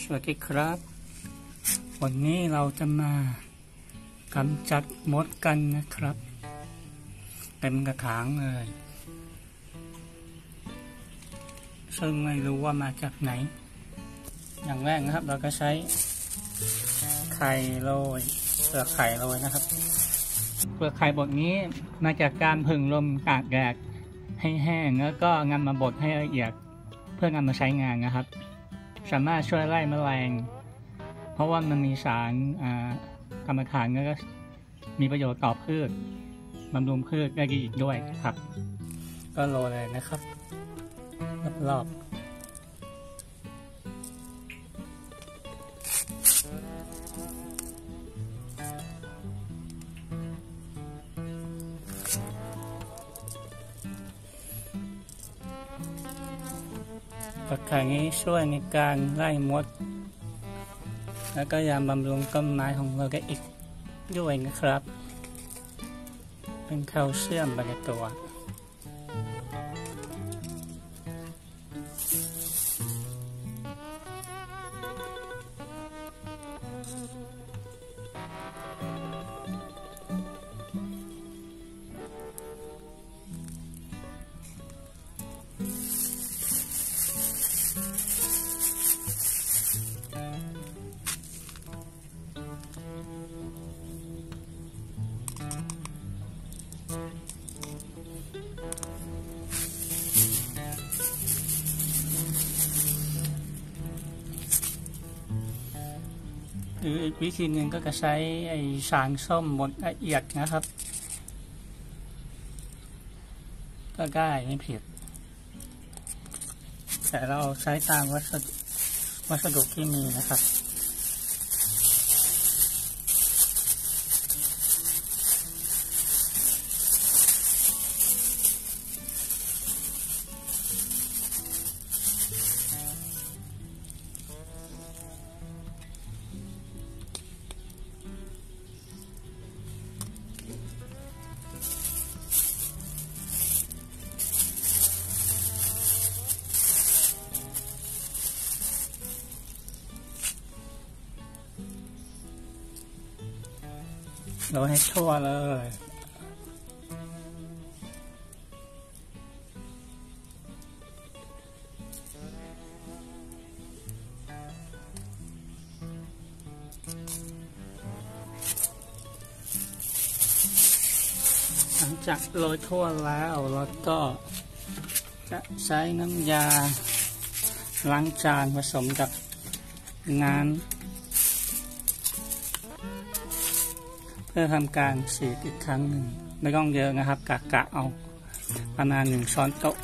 สวัสดีครับวันนี้เราจะมากำจัดมดกันนะครับเต็มกระถางเลยซึ่งไม่รู้ว่ามาจากไหนอย่างแรกนะครับเราก็ใช้ไข่โรยเปลือกไข่โรยนะครับเปลือกไข่บดนี้มาจากการผึ่งลมตากแดดให้แห้งแล้วก็นำมาบดให้ละเอียดเพื่อนำมาใช้งานนะครับสามารถช่วยไล่แมลงเพราะว่ามันมีสารกรรมฐานแล้วก็มีประโยชน์ต่อพืชบำรุงพืชได้ดีอีกด้วยครับก็โรยเลยนะครับรอบผักไข่นี้ช่วยในการไล่มดแล้วก็ยังบำรุงต้นไม้ของเราได้อีกด้วยนะครับเป็นแคลเซียมไปในตัวหรืออีกวิธีหนึ่งก็จะใช้สารส้มบดละเอียดนะครับก็ได้ไม่ผิดแต่เราใช้ตามวัสดุที่มีนะครับเราให้ทั่วเลยหลังจากโรยทั่วแล้วเราก็จะใช้น้ำยาล้างจานผสมกับน้ำเพื่อทำการฉีดอีกครั้งหนึ่งไม่ต้องเยอะนะครับกะเอาประมาณ1 ช้อนโต๊ะ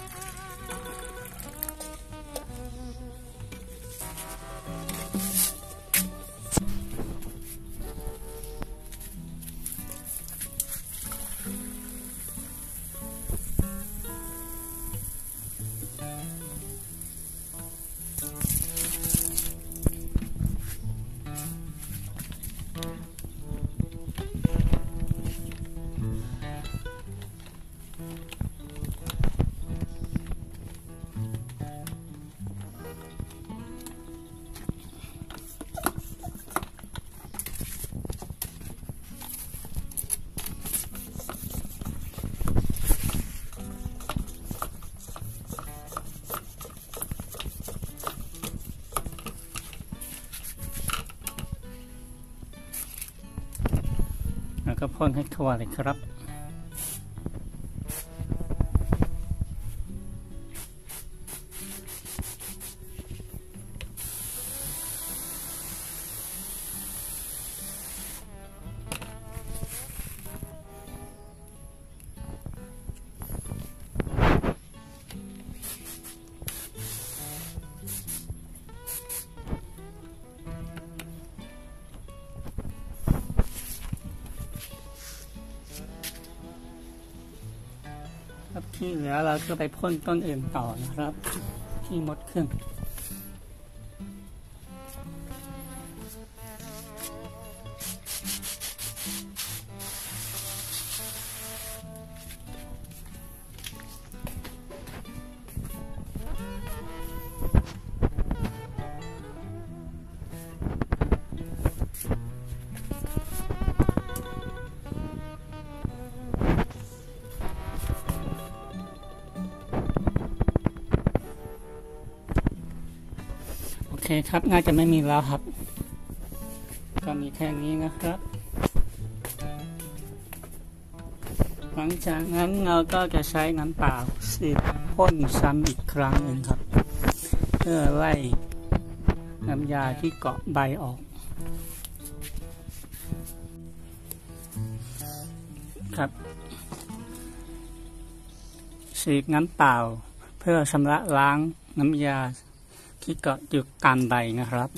แล้วก็พ่นให้ทั่วเลยครับที่เหลือเราก็ไปพ่นต้นอื่นต่อนะครับที่มดขึ้น พครับน่าจะไม่มีแล้วครับก็มีแค่นี้นะครับหลังจากนั้นเราก็จะใช้น้ำเปล่าฉีดพ่นซ้ำอีกครั้งหนึ่งครับเพื่อไล่น้ำยาที่เกาะใบออกครับฉีดน้ำเปล่าเพื่อชำระล้างน้ำยาที่เกาะอยู่ตามใบนะครับ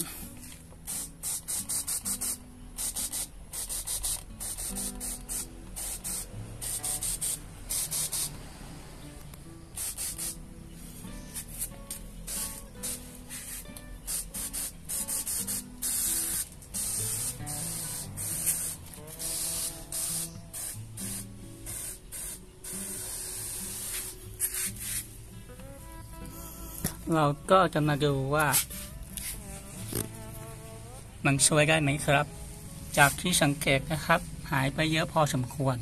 เราก็จะมาดูว่ามันช่วยได้ไหมครับจากที่สังเกตนะครับหายไปเยอะพอสมควร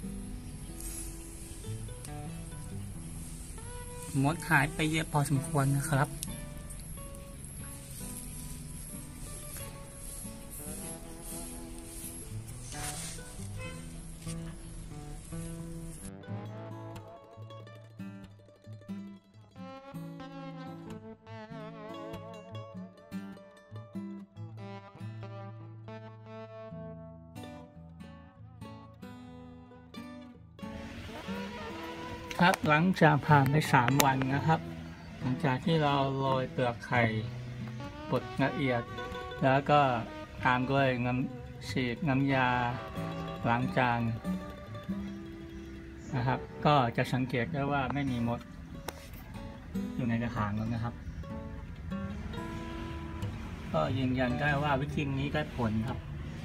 มดหายไปเยอะพอสมควรนะครับครับหลังจากผ่านไป3 วันนะครับหลังจากที่เราโรยเปลือกไข่บดละเอียดแล้วก็ตามด้วยฉีดน้ำยาล้างจานนะครับก็จะสังเกตได้ว่าไม่มีมดอยู่ในกระถางแล้วนะครับก็ยืนยันได้ว่าวิธีนี้ได้ผลครับ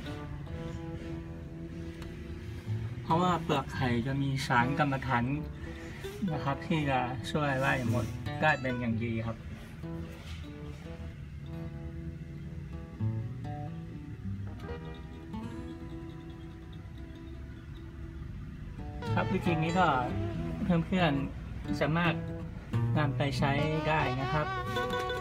เพราะว่าเปลือกไข่จะมีสารกรรมฐานนะครับที่จะช่วยไล่มดได้เป็นอย่างดีครับครับวิธีนี้ก็เพื่อนๆสามารถนำไปใช้ได้นะครับ